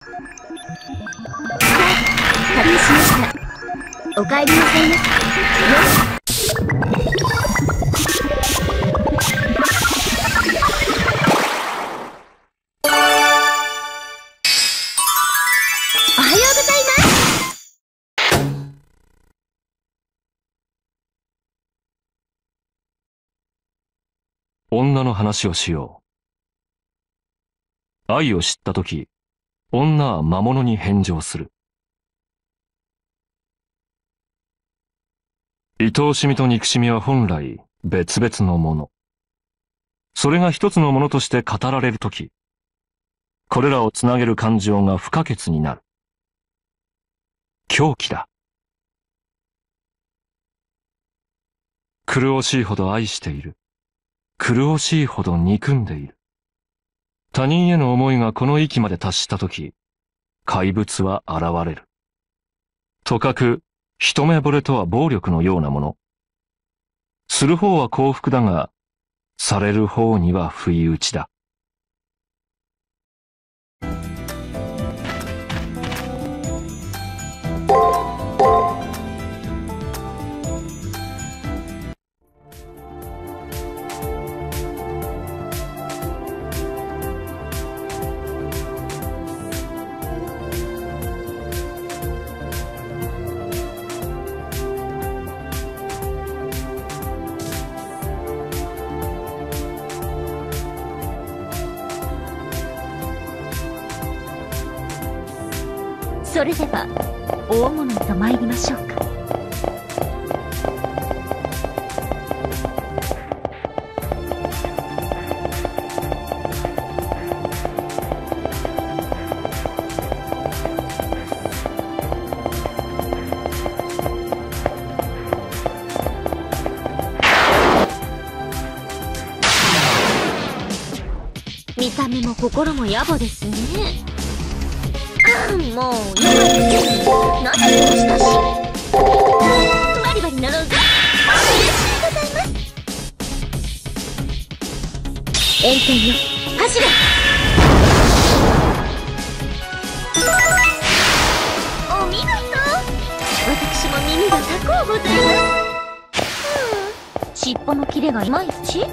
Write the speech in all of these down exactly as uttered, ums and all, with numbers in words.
旅しました。お帰りなさいませ。おはようございます。 女の話をしよう。愛を知ったとき、女は魔物に返上する。愛おしみと憎しみは本来別々のもの。それが一つのものとして語られるとき、これらをつなげる感情が不可欠になる。狂気だ。苦しいほど愛している。苦しいほど憎んでいる。他人への思いがこの域まで達したとき、怪物は現れる。とかく、一目惚れとは暴力のようなもの。する方は幸福だが、される方には不意打ちだ。 それでは大物へと参りましょうか。見た目も心も野暮ですね。もう今だけなんでこうしたし。バリバリ乗ろうぜ。嬉しいございます。炎天よ、走れ。お見事。私も耳が高うございます。うん、尻尾のキレがいまいち。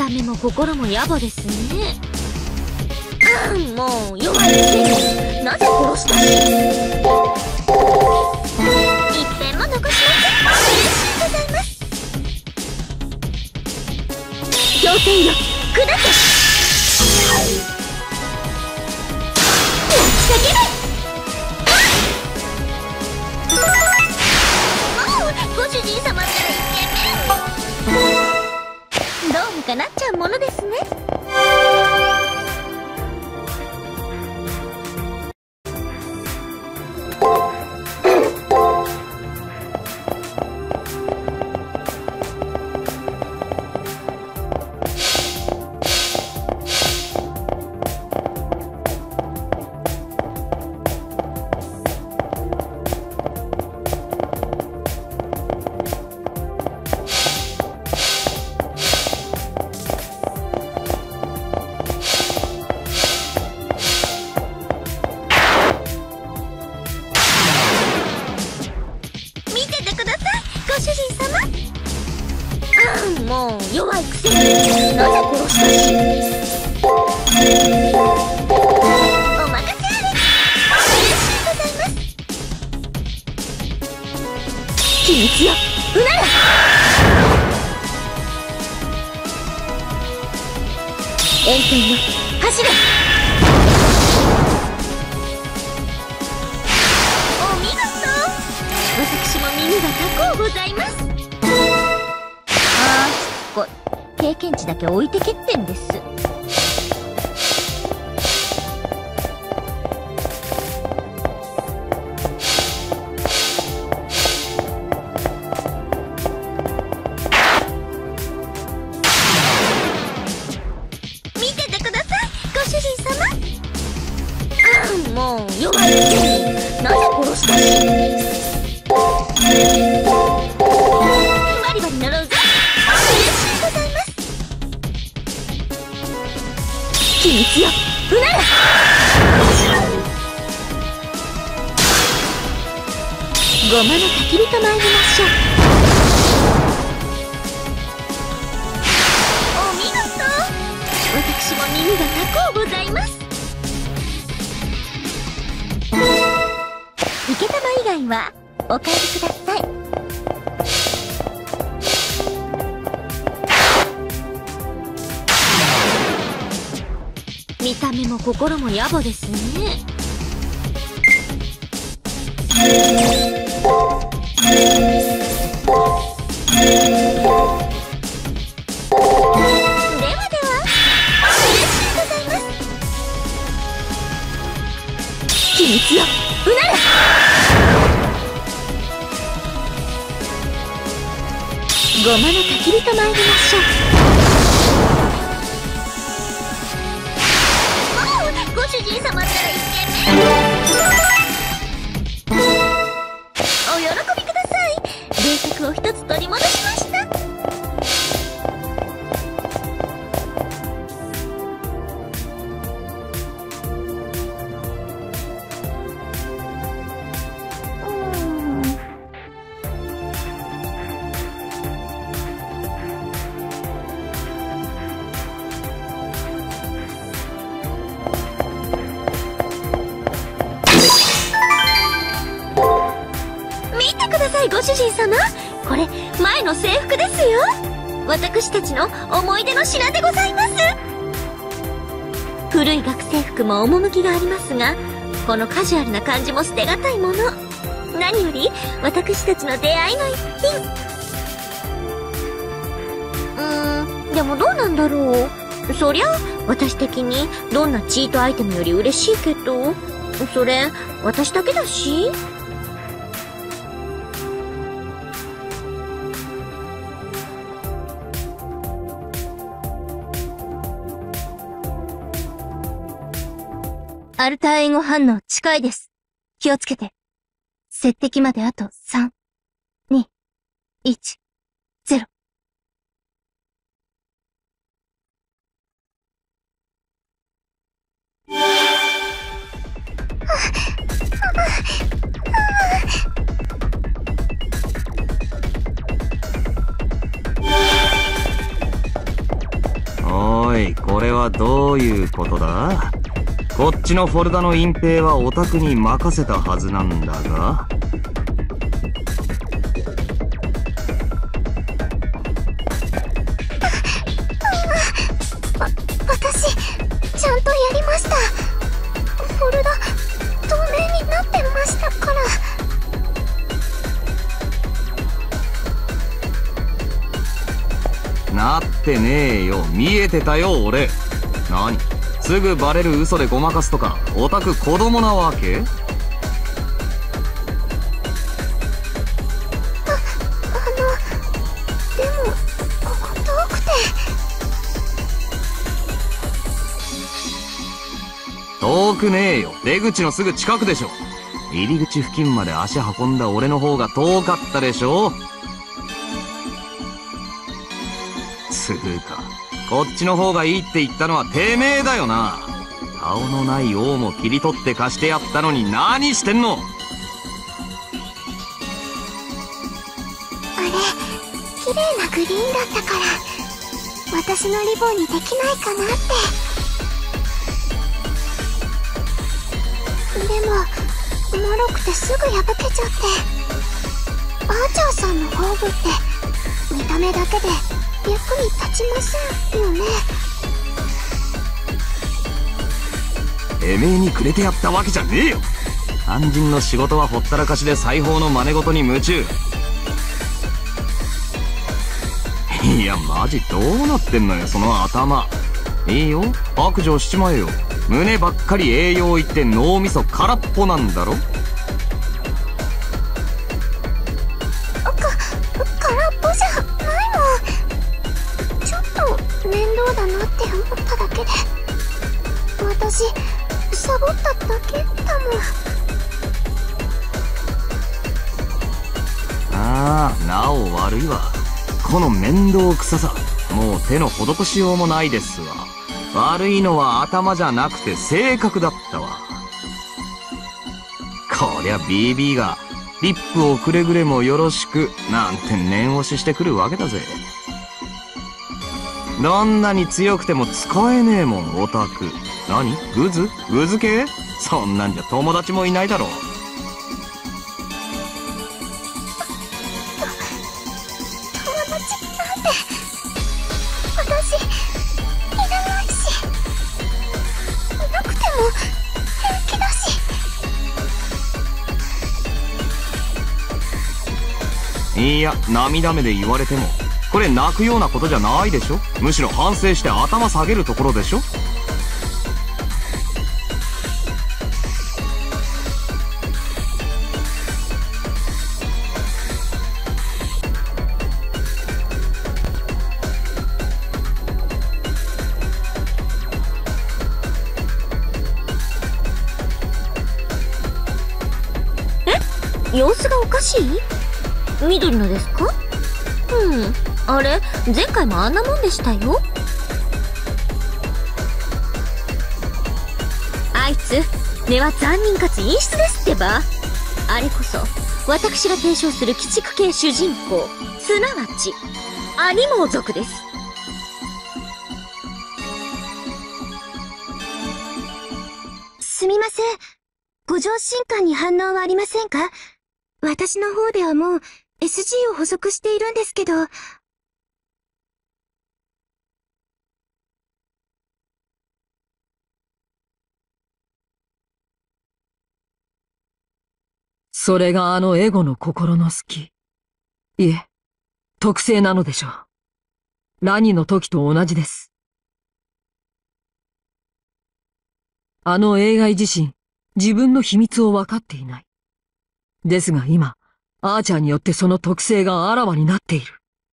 た目も心も野暮ですね。あん、もう弱いくせになぜ殺したし。一遍も残しません。嬉しいございます。氷点よ、砕け。泣き叫べ。ご主人様ったらイケメン。どうにかなっちゃうものですね。もう弱いくせになぜ殺したし。お任せあれ。嬉しいございます。秘密よ、うなら。炎天よ、走れ。お見事。私も耳が高うございます。経験値だけ置いてけってんです。見ててください、ご主人様。あん、もう弱いくせになぜ殺したし。バリバリなろうぜ。秘密よ、うなら。ごまの焚き火と参りましょう。お見事。私も耳が高うございます。いけたま以外はお帰りください。見た目も心も野暮ですね。ではでは、嬉しいございます。秘密よ、うなら。ごまの焚き火と参りましょう。ご主人様ったらイケメン。お喜びください。冷却を一つ取り戻しました。ご主人様、これ前の制服ですよ。私たちの思い出の品でございます。古い学生服も趣がありますが、このカジュアルな感じも捨てがたいもの。何より私たちの出会いの一品。うーん、でもどうなんだろう。そりゃ私的にどんなチートアイテムより嬉しいけど、それ私だけだし。アルター援護反応近いです。気をつけて。接敵まであとさん、に、いち、ゼロ。 どういうことだ？こっちのフォルダの隠蔽はオタクに任せたはずなんだが。 私ちゃんとやりました。フォルダ透明になってましたから。 なってねえよ。見えてたよ俺。何？すぐバレる嘘でごまかすとかオタク子供なわけ？あ、 あのでもここ遠くて。 遠くねえよ。出口のすぐ近くでしょ。入り口付近まで足運んだ俺の方が遠かったでしょ。つうかこっちの方がいいって言ったのはてめえだよな。顔のない王も切り取って貸してやったのに何してんの？ あれ綺麗なグリーンだったから私のリボンにできないかなって。でも脆くてすぐ破けちゃって。アーチャーさんの宝具って見た目だけで役に立ちませんよね。 てめえにくれてやったわけじゃねえよ。肝心の仕事はほったらかしで裁縫の真似事に夢中。いやマジどうなってんのよその頭。いいよ白状しちまえよ。胸ばっかり栄養いって脳みそ空っぽなんだろ。 か空っぽじゃないもん。ちょっと面倒だなって思っただけで。私サボっただけだもん。 ああなお悪いわ。この面倒くささもう手の施しようもないですわ。悪いのは頭じゃなくて性格だったわ。こりゃ ビービー がリップをくれぐれもよろしくなんて念押ししてくるわけだぜ。どんなに強くても使えねえもんオタク。何？グズ？グズ系？そんなんじゃ友達もいないだろう。 友達なんて私いらないし、なくても平気だし。 いや涙目で言われてもこれ泣くようなことじゃないでしょ。むしろ反省して頭下げるところでしょ。 様子がおかしい？緑のですか？うん、あれ前回もあんなもんでしたよ。あいつ根は残忍かつ陰湿ですってば。あれこそ私が提唱する鬼畜系主人公、すなわちアニモー族です。すみません、五条神官に反応はありませんか？私の方ではもう エスジー を補足しているんですけど。 それがあのエゴの心の隙。いえ、特性なのでしょう。ラニの時と同じです。あの映画自身、自分の秘密を分かっていない。ですが今、アーチャーによってその特性があらわになっている。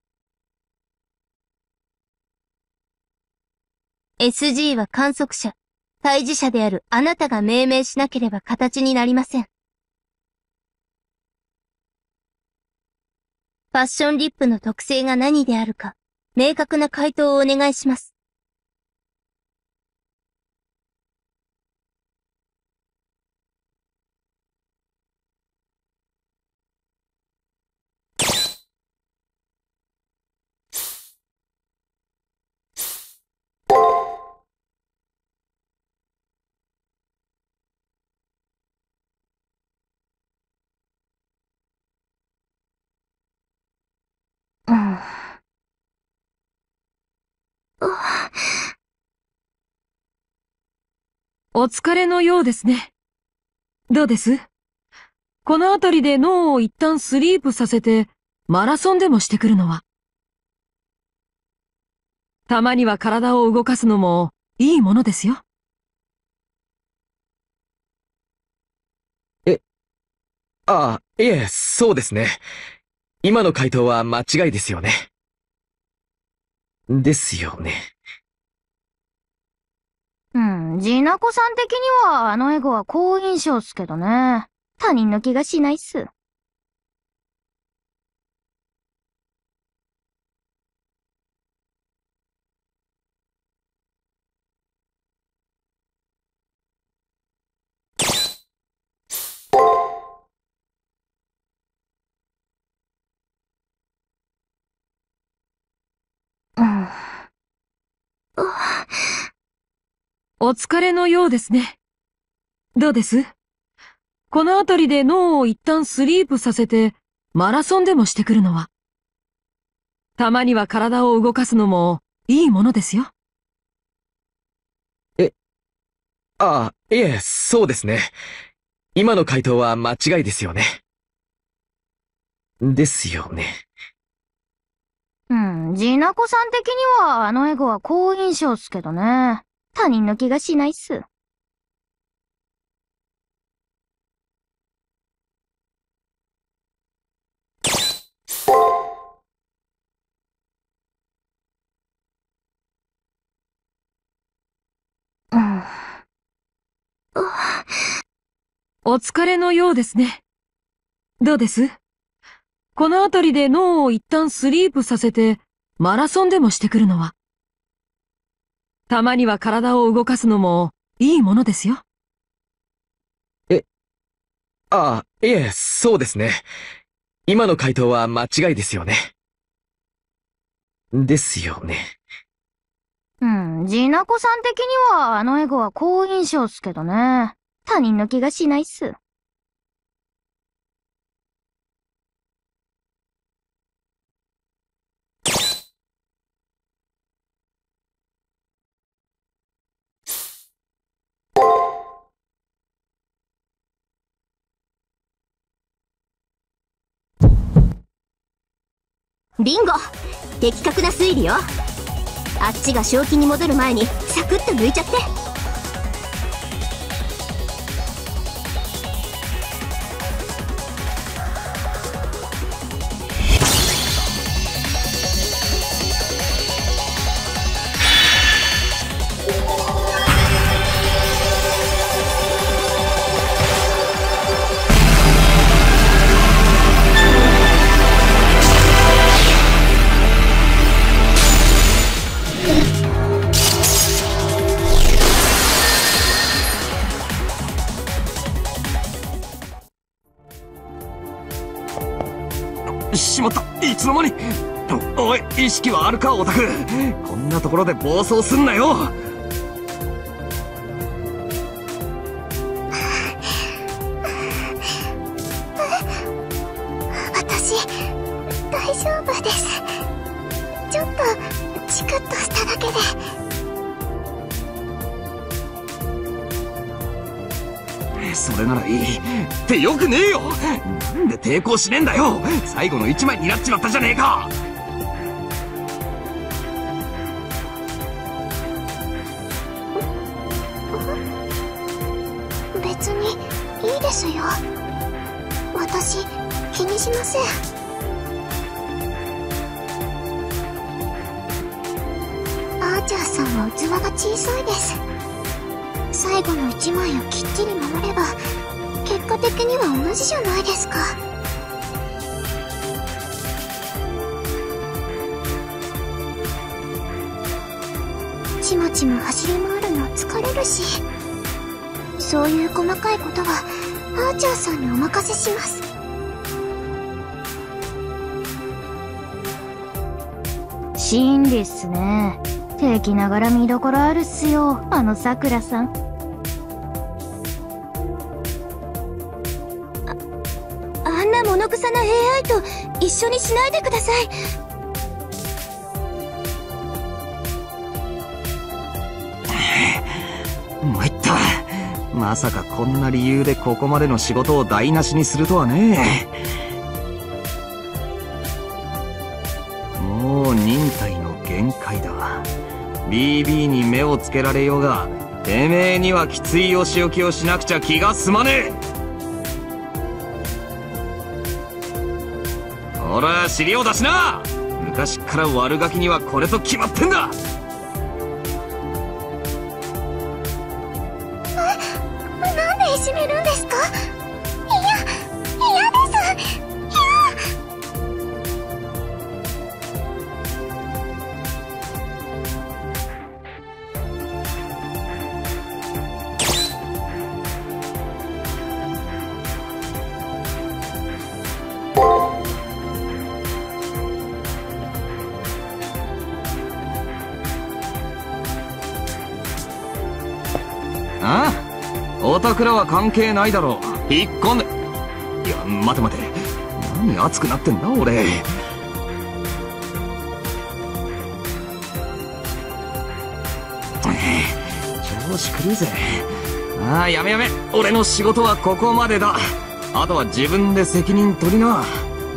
エスジー は観測者、対峙者であるあなたが命名しなければ形になりません。ファッションリップの特性が何であるか、明確な回答をお願いします。 うん。 お疲れのようですね。どうです？このあたりで脳を一旦スリープさせて、マラソンでもしてくるのは。たまには体を動かすのもいいものですよ。 え、ああ、いえ、そうですね。今の回答は間違いですよね。ですよね。 うん、ジナコさん的にはあのエゴは好印象っすけどね。他人の気がしないっす。うん。 お疲れのようですね。どうです？このあたりで脳を一旦スリープさせて、マラソンでもしてくるのは。たまには体を動かすのもいいものですよ。 え、ああ、いえ、そうですね。今の回答は間違いですよね。ですよね。 うん、ジナコさん的にはあのエゴは好印象っすけどね。他人の気がしないっす。うん。 お疲れのようですね。どうです？このあたりで脳を一旦スリープさせて、マラソンでもしてくるのは。たまには体を動かすのもいいものですよ。 え、ああ、いえ、そうですね。今の回答は間違いですよね。ですよね。 うん、ジナコさん的にはあのエゴは好印象っすけどね。他人の気がしないっす。ビンゴ！的確な推理よ。あっちが正気に戻る前にサクッと抜いちゃって。 しまった、いつの間に。おい、意識はあるか、オタク。こんなところで暴走すんなよ。 私大丈夫です。ちょっとチクッとしただけで。 それならいいってよくねえよ。なんで抵抗しねえんだよ。最後の一枚になっちまったじゃねえか。 別にいいですよ。私気にしません。アーチャーさんは器が小さいです。最後の一枚をきっちり守れば結果的には同じじゃないですか。ちまちま走り回るの疲れるし、そういう細かいことはアーチャーさんにお任せします。真理っすね。敵ながら見どころあるっすよ、あのさくらさん。あ、あんな物臭な エーアイ と一緒にしないでください。 参った。まさかこんな理由でここまでの仕事を台無しにするとはね。もう忍耐の限界だ。ビービー に目をつけられようが、てめえにはきついお仕置きをしなくちゃ気が済まねえ。ほら、尻を出しな。昔から悪ガキにはこれと決まってんだ。 なんでいじめるんですか？いや、嫌です。 ああ、おたくらは関係ないだろう。引っ込んで。いや、待て待て。何熱くなってんだ俺。調子狂うぜ。ああ、やめやめ。俺の仕事はここまでだ。あとは自分で責任取りな。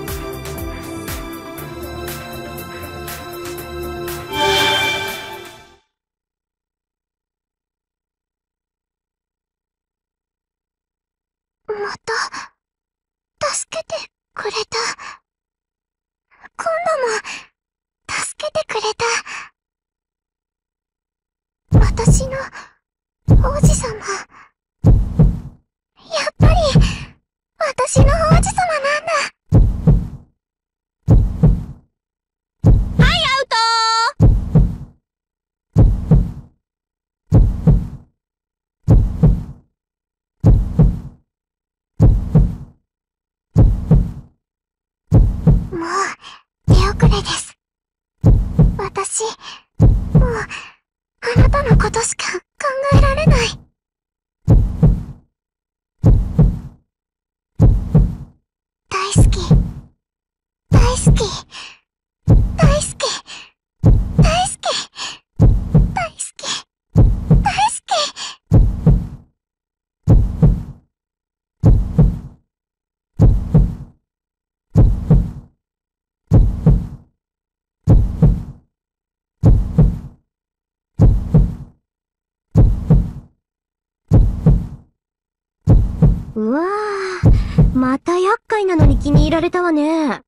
また、助けてくれた。今度も、助けてくれた。私の、王子様。やっぱり、私の王子様なんだ。はい、アウトもう、手遅れです。私、もう、あなたのことしか考えられない。大好き。大好き。大好き。大好き。大好き。大好き。うわぁ、また厄介なのに気に入られたわね。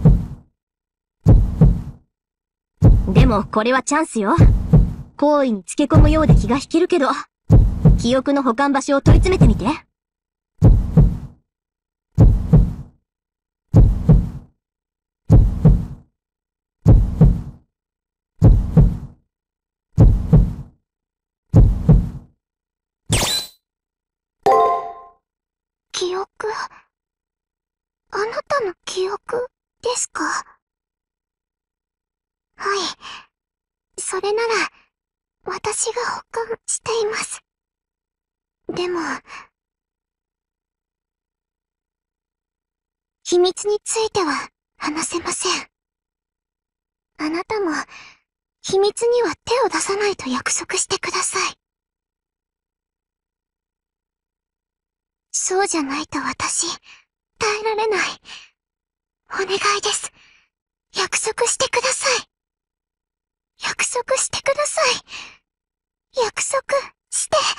でも、これはチャンスよ。行為につけ込むようで気が引けるけど、記憶の保管場所を問い詰めてみて。記憶、あなたの記憶ですか？はい。それなら、私が保管しています。でも、秘密については話せません。あなたも、秘密には手を出さないと約束してください。そうじゃないと私、耐えられない。お願いです。約束してください。約束してください。約束して。